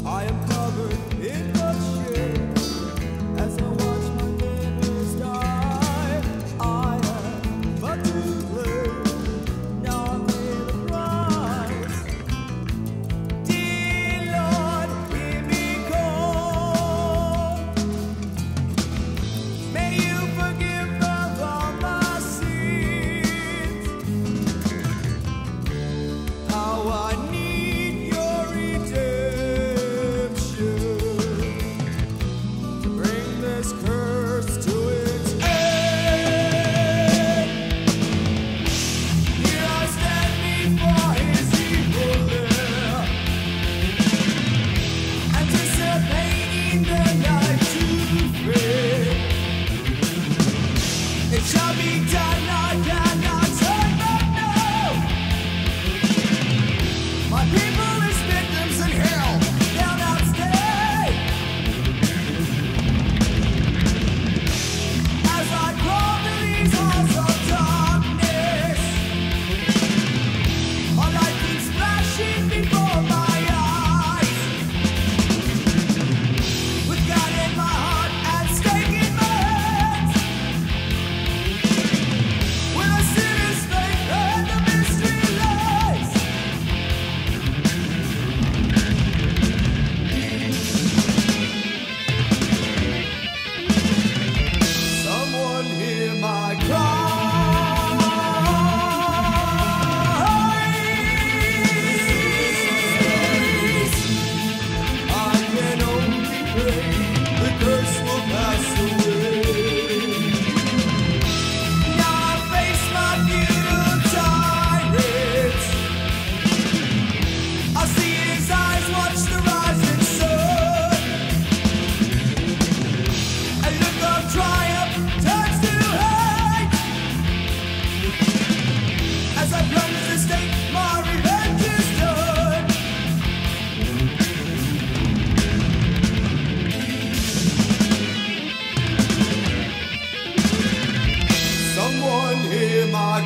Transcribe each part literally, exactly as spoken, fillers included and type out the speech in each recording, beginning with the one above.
I am covered in bloodshed as I watch my neighbors die. I am but too late. Now I pay the price. Dear Lord, hear me call. May you forgive of all my sins. How I need your redemption to bring this curse to its end. Here I stand before his evil lair, anticipating the night to fade. It shall be done, I cannot turn back now. My people is victims in hell, they'll not stay. As I crawl through these halls of darkness, my life keeps flashing before my eyes. With God in my heart and stake in my hands, with a sinner's faith and the mystery lies. Someone hear my cries. I can only pray the curse will pass away. Now I face my feudal tyrants. I see his eyes watch the rising sun. A look of triumph turns to hate. As I plunge the stake, my revenge is done. Someone hear my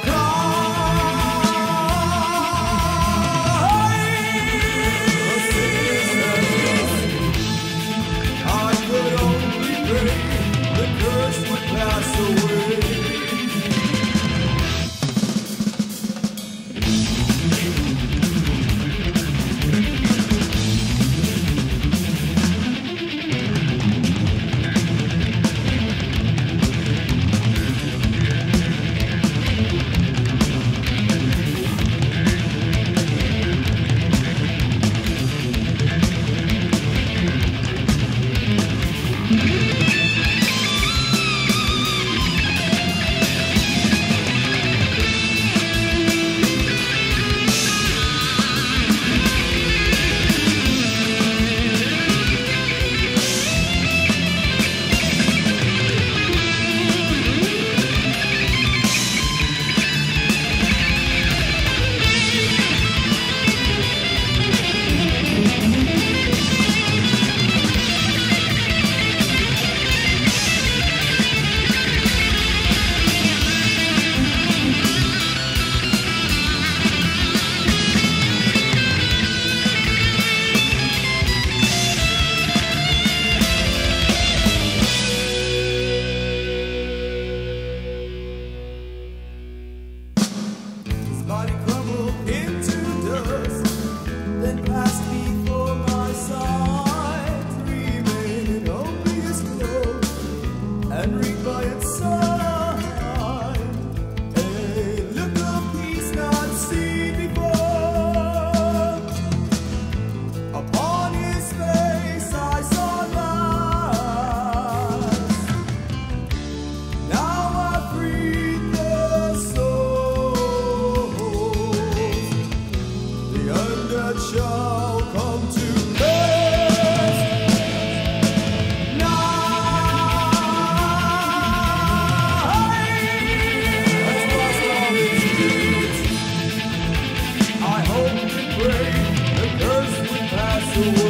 cries. I could only pray the curse would pass away. His body crumbled into dust, then passed before my sight, remaining only his clothes, and reeked by its side. A look of peace not seen before. Upon his face I saw lies. Now I freed their souls. The undead shall come to rest. Night has lost all its deeds. I hope and pray the curse would pass away.